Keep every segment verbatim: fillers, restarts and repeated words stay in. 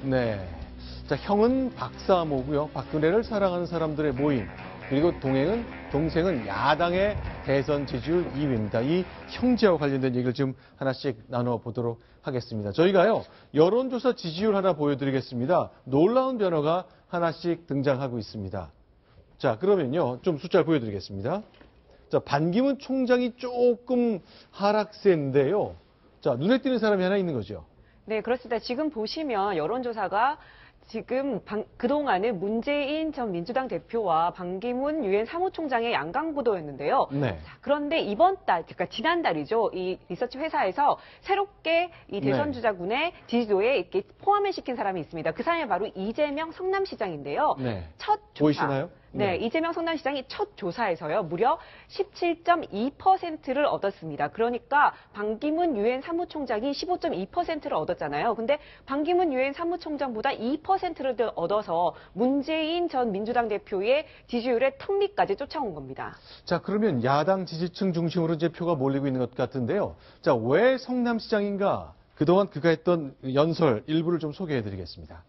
네. 자, 형은 박사모고요. 박근혜를 사랑하는 사람들의 모임. 그리고 동행은, 동생은 야당의 대선 지지율 이 위입니다. 이 형제와 관련된 얘기를 좀 하나씩 나눠보도록 하겠습니다. 저희가요, 여론조사 지지율 하나 보여드리겠습니다. 놀라운 변화가 하나씩 등장하고 있습니다. 자, 그러면요, 좀 숫자를 보여드리겠습니다. 자, 반기문 총장이 조금 하락세인데요. 자, 눈에 띄는 사람이 하나 있는 거죠. 네, 그렇습니다. 지금 보시면 여론조사가 지금 방, 그동안은 문재인 전 민주당 대표와 반기문 유엔 사무총장의 양강구도였는데요. 네. 자, 그런데 이번 달, 그러니까 지난달이죠. 이 리서치 회사에서 새롭게 이 대선 네. 주자군의 지지도에 이렇게 포함을 시킨 사람이 있습니다. 그 사람이 바로 이재명 성남시장인데요. 네. 첫 조사. 보이시나요? 네, 네. 이재명 성남시장이 첫 조사에서요, 무려 십칠 점 이 퍼센트를 얻었습니다. 그러니까 반기문 유엔 사무총장이 십오 점 이 퍼센트를 얻었잖아요. 근데 반기문 유엔 사무총장보다 이 퍼센트를 더 얻어서 문재인 전 민주당 대표의 지지율의 턱 밑까지 쫓아온 겁니다. 자, 그러면 야당 지지층 중심으로 이제 표가 몰리고 있는 것 같은데요. 자, 왜 성남시장인가? 그동안 그가 했던 연설 일부를 좀 소개해드리겠습니다.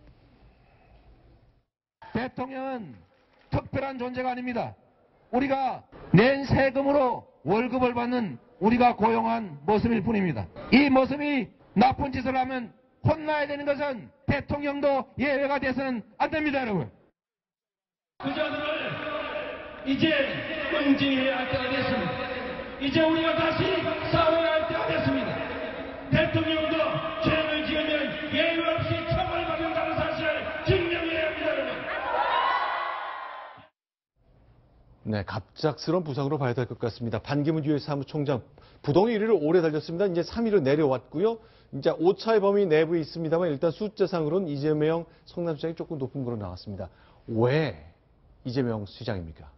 대통령은 특별한 존재가 아닙니다. 우리가 낸 세금으로 월급을 받는 우리가 고용한 모습일 뿐입니다. 이 모습이 나쁜 짓을 하면 혼나야 되는 것은 대통령도 예외가 돼서는 안 됩니다, 여러분. 그자들을 이제 응징해야 할 때가 됐습니다. 이제 우리가 다시 싸워야 할 때가 됐습니다. 대통령도 죄를 지으면 예외 없이 처벌받는다는 사실을 증명해야 합니다, 여러분. 네, 갑작스러운 부상으로 봐야 될 것 같습니다. 반기문 유엔 사무총장 부동의 일 위를 오래 달렸습니다. 이제 삼 위로 내려왔고요. 이제 오차의 범위 내부에 있습니다만 일단 숫자상으로는 이재명 성남시장이 조금 높은 거로 나왔습니다. 왜 이재명 시장입니까?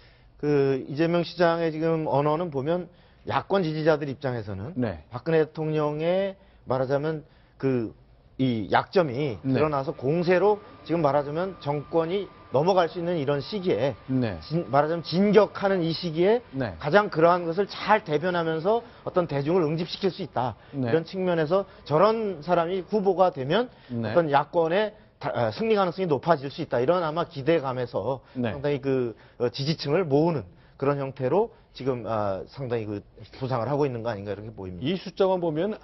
그 이재명 시장의 지금 언어는 보면 야권 지지자들 입장에서는 네. 박근혜 대통령의 말하자면 그 이 약점이 네. 드러나서 공세로 지금 말하자면 정권이 넘어갈 수 있는 이런 시기에 네. 진, 말하자면 진격하는 이 시기에 네. 가장 그러한 것을 잘 대변하면서 어떤 대중을 응집시킬 수 있다. 네. 이런 측면에서 저런 사람이 후보가 되면 네. 어떤 야권의 다, 아, 승리 가능성이 높아질 수 있다. 이런 아마 기대감에서 네. 상당히 그 어, 지지층을 모으는 그런 형태로 지금 아, 상당히 그 부상을 하고 있는 거 아닌가 이렇게 보입니다. 이 숫자만 보면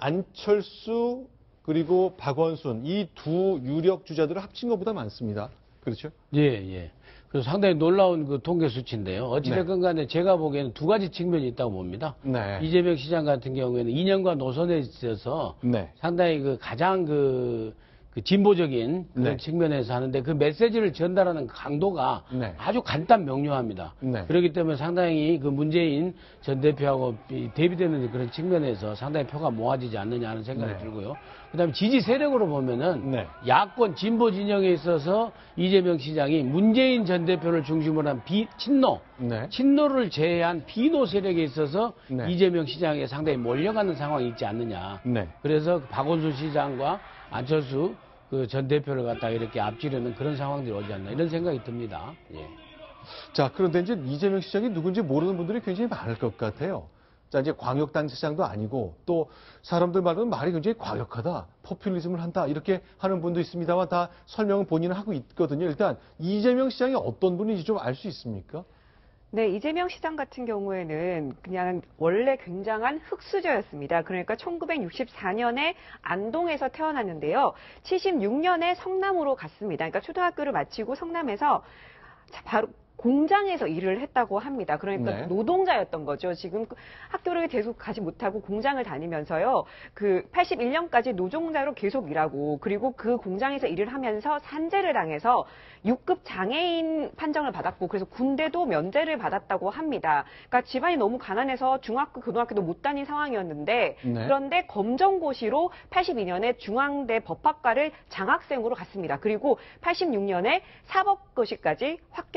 안철수 그리고 박원순 이 두 유력 주자들을 합친 것보다 많습니다. 그렇죠? 예, 예. 그래서 상당히 놀라운 그 통계 수치인데요. 어찌됐건 간에 제가 보기에는 두 가지 측면이 있다고 봅니다. 네. 이재명 시장 같은 경우에는 이념과 노선에 있어서 네. 상당히 그 가장 그, 그 진보적인 그런 네. 측면에서 하는데 그 메시지를 전달하는 강도가 네. 아주 간단 명료합니다. 네. 그렇기 때문에 상당히 그 문재인 전 대표하고 대비되는 그런 측면에서 상당히 표가 모아지지 않느냐 하는 생각이 네. 들고요. 그다음에 지지 세력으로 보면은 네. 야권 진보 진영에 있어서 이재명 시장이 문재인 전 대표를 중심으로 한 비, 친노, 네. 친노를 제외한 비노 세력에 있어서 네. 이재명 시장에 상당히 몰려가는 상황이 있지 않느냐. 네. 그래서 박원순 시장과 안철수 그 전 대표를 갖다가 이렇게 앞지르는 그런 상황들이 오지 않나 이런 생각이 듭니다. 예. 자, 그런데 이제 이재명 시장이 누군지 모르는 분들이 굉장히 많을 것 같아요. 자, 이제 광역단체장도 아니고 또 사람들 말로는 말이 굉장히 과격하다, 포퓰리즘을 한다 이렇게 하는 분도 있습니다만 다 설명은 본인은 하고 있거든요. 일단 이재명 시장이 어떤 분인지 좀 알 수 있습니까? 네, 이재명 시장 같은 경우에는 그냥 원래 굉장한 흑수저였습니다. 그러니까 천구백육십사 년에 안동에서 태어났는데요. 칠십육 년에 성남으로 갔습니다. 그러니까 초등학교를 마치고 성남에서 바로 공장에서 일을 했다고 합니다. 그러니까 네. 노동자였던 거죠. 지금 학교를 계속 가지 못하고 공장을 다니면서요. 그 팔십일 년까지 노동자로 계속 일하고 그리고 그 공장에서 일을 하면서 산재를 당해서 육 급 장애인 판정을 받았고 그래서 군대도 면제를 받았다고 합니다. 그러니까 집안이 너무 가난해서 중학교, 고등학교도 못 다닌 상황이었는데 네. 그런데 검정고시로 팔십이 년에 중앙대 법학과를 장학생으로 갔습니다. 그리고 팔십육 년에 사법고시까지 합격을 했습니다.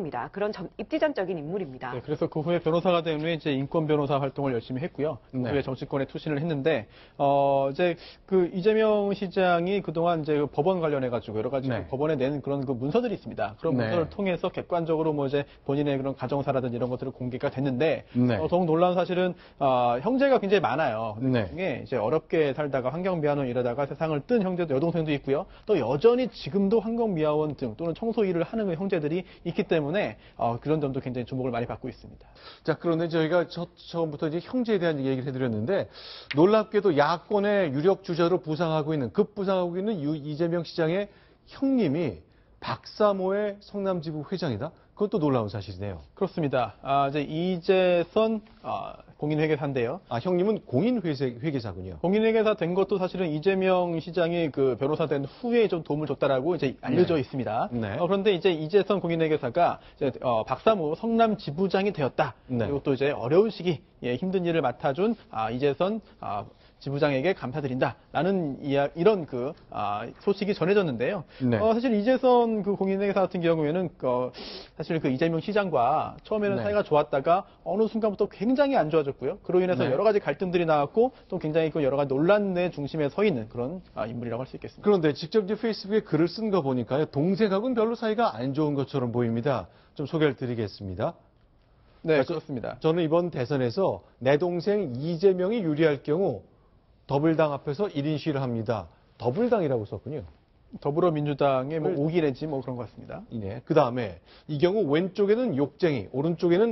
합니다. 그런 전, 입지전적인 인물입니다. 네, 그래서 그 후에 변호사가 된 후에 이제 인권 변호사 활동을 열심히 했고요. 그 네. 후에 정치권에 투신을 했는데, 어, 이제 그 이재명 시장이 그동안 이제 그 법원 관련해가지고 여러 가지 네. 그 법원에 낸 그런 그 문서들이 있습니다. 그런 네. 문서를 통해서 객관적으로 뭐 이제 본인의 그런 가정사라든지 이런 것들을 공개가 됐는데, 네. 어, 더욱 놀라운 사실은, 어, 형제가 굉장히 많아요. 네. 그 중에 이제 어렵게 살다가 환경미화원 일하다가 세상을 뜬 형제도 여동생도 있고요. 또 여전히 지금도 환경미화원 등 또는 청소 일을 하는 형제들이 있기 때문에 어, 그런 점도 굉장히 주목을 많이 받고 있습니다. 자, 그런데 저희가 첫, 처음부터 이제 형제에 대한 얘기를 해드렸는데 놀랍게도 야권의 유력 주자로 부상하고 있는 급부상하고 있는 유, 이재명 시장의 형님이 박사모의 성남지부 회장이다. 그것도 놀라운 사실이네요. 그렇습니다. 아, 이제 이재선 아, 공인회계사인데요. 아, 형님은 공인회계사군요. 공인회계사 된 것도 사실은 이재명 시장이 그 변호사 된 후에 좀 도움을 줬다라고 이제 알려져 네. 있습니다. 네. 어, 그런데 이제 이재선 공인회계사가 이제 어, 박사모 성남지부장이 되었다. 네. 그리고 또 이제 어려운 시기 예, 힘든 일을 맡아준 아, 이재선 아, 지부장에게 감사드린다라는 이야, 이런 그 아, 소식이 전해졌는데요. 네. 어, 사실 이재선 그 공인회계사 같은 경우에는 어, 사실 그 이재명 시장과 처음에는 네. 사이가 좋았다가 어느 순간부터 굉장히 안 좋아졌고요. 그로 인해서 네. 여러 가지 갈등들이 나왔고 또 굉장히 그 여러 가지 논란의 중심에 서 있는 그런 아, 인물이라고 할 수 있겠습니다. 그런데 직접 이제 페이스북에 글을 쓴 거 보니까요. 동생하고는 별로 사이가 안 좋은 것처럼 보입니다. 좀 소개를 드리겠습니다. 네, 저- 그렇습니다. 저는 이번 대선에서 내 동생 이재명이 유리할 경우 더블당 앞에서 일 인 시위를 합니다. 더블당이라고 썼군요. 더불어민주당의 뭐 오기 내지 뭐 그런 것 같습니다. 이네. 그 다음에 이 경우 왼쪽에는 욕쟁이, 오른쪽에는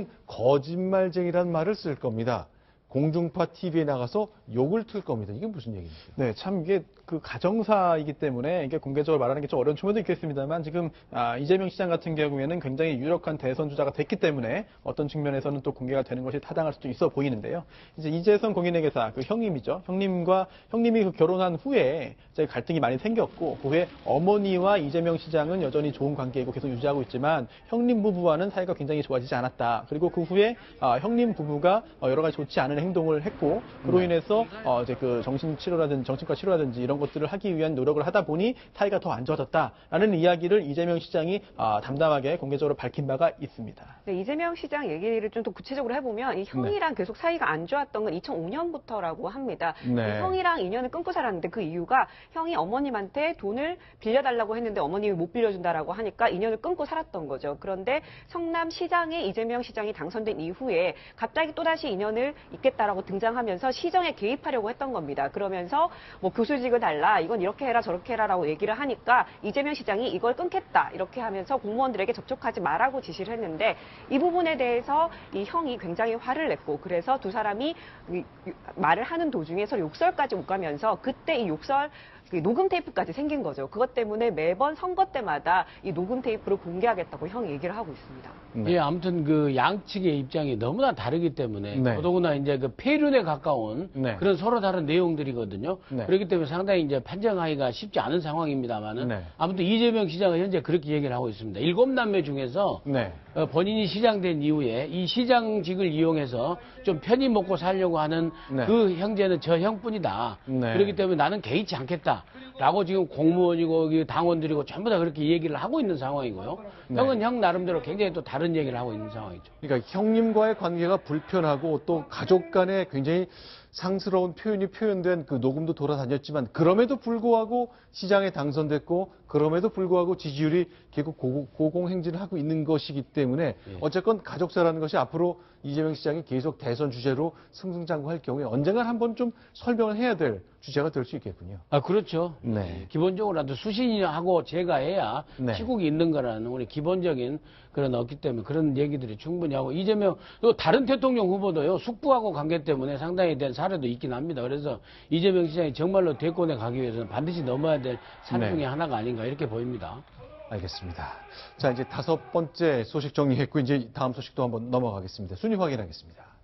거짓말쟁이라는 말을 쓸 겁니다. 공중파 티비에 나가서 욕을 틀 겁니다. 이게 무슨 얘기입니까? 네, 참 이게 그 가정사이기 때문에 이게 공개적으로 말하는 게 좀 어려운 측면도 있겠습니다만 지금 아, 이재명 시장 같은 경우에는 굉장히 유력한 대선 주자가 됐기 때문에 어떤 측면에서는 또 공개가 되는 것이 타당할 수도 있어 보이는데요. 이제 이재선 공인회계사 그 형님이죠. 형님과 형님이 그 결혼한 후에 이제 갈등이 많이 생겼고 그 후에 어머니와 이재명 시장은 여전히 좋은 관계이고 계속 유지하고 있지만 형님 부부와는 사이가 굉장히 좋아지지 않았다. 그리고 그 후에 아, 형님 부부가 어, 여러 가지 좋지 않은 행동을 했고 그로 인해서 어, 이제 그 정신 치료라든지 정신과 치료라든지 이런 것들을 하기 위한 노력을 하다 보니 사이가 더 안 좋아졌다라는 이야기를 이재명 시장이 아, 담담하게 공개적으로 밝힌 바가 있습니다. 네, 이재명 시장 얘기를 좀 더 구체적으로 해보면 이 형이랑 계속 사이가 안 좋았던 건 이천오 년부터라고 합니다. 네. 이 형이랑 인연을 끊고 살았는데 그 이유가 형이 어머님한테 돈을 빌려달라고 했는데 어머님이 못 빌려준다라고 하니까 인연을 끊고 살았던 거죠. 그런데 성남시장에 이재명 시장이 당선된 이후에 갑자기 또다시 인연을 잇겠다라고 등장하면서 시정에 개입하려고 했던 겁니다. 그러면서 뭐 교수직을 달라, 이건 이렇게 해라 저렇게 해라라고 얘기를 하니까 이재명 시장이 이걸 끊겠다 이렇게 하면서 공무원들에게 접촉하지 말라고 지시를 했는데 이 부분에 대해서 이 형이 굉장히 화를 냈고 그래서 두 사람이 이- 이- 말을 하는 도중에 서로 욕설까지 오가면서 그때 이 욕설 그 녹음 테이프까지 생긴 거죠. 그것 때문에 매번 선거 때마다 이 녹음 테이프를 공개하겠다고 형이 얘기를 하고 있습니다. 네. 예, 아무튼 그 양측의 입장이 너무나 다르기 때문에 네. 더더구나 이제 그 폐륜에 가까운 네. 그런 서로 다른 내용들이거든요. 네. 그렇기 때문에 상당히 이제 판정하기가 쉽지 않은 상황입니다만은 네. 아무튼 이재명 시장은 현재 그렇게 얘기를 하고 있습니다. 일곱 남매 중에서 네. 어, 본인이 시장된 이후에 이 시장직을 이용해서 좀 편히 먹고 살려고 하는 네. 그 형제는 저 형뿐이다. 네. 그렇기 때문에 나는 개의치 않겠다라고 지금 공무원이고 이 당원들이고 전부 다 그렇게 얘기를 하고 있는 상황이고요. 네. 형은 형 나름대로 굉장히 또 다른 얘기를 하고 있는 상황이죠. 그러니까 형님과의 관계가 불편하고 또 가족 간에 굉장히 상스러운 표현이 표현된 그 녹음도 돌아다녔지만 그럼에도 불구하고 시장에 당선됐고 그럼에도 불구하고 지지율이 결국 고공- 고공행진을 하고 있는 것이기 때문에 예. 어쨌건 가족사라는 것이 앞으로 이재명 시장이 계속 대선 주제로 승승장구할 경우에 언젠가 한번 좀 설명을 해야 될 주제가 될 수 있겠군요. 아, 그렇죠. 네. 기본적으로라도 수신하고 제가 해야 네. 시국이 있는 거라는 우리 기본적인 그런 없기 때문에 그런 얘기들이 충분히 하고 이재명 또 다른 대통령 후보도요 숙부하고 관계 때문에 상당히 된 사례도 있긴 합니다. 그래서 이재명 시장이 정말로 대권에 가기 위해서는 반드시 넘어야 될 산 네. 중에 하나가 아닌가 이렇게 보입니다. 알겠습니다. 자, 이제 다섯 번째 소식 정리했고 이제 다음 소식도 한번 넘어가겠습니다. 순위 확인하겠습니다.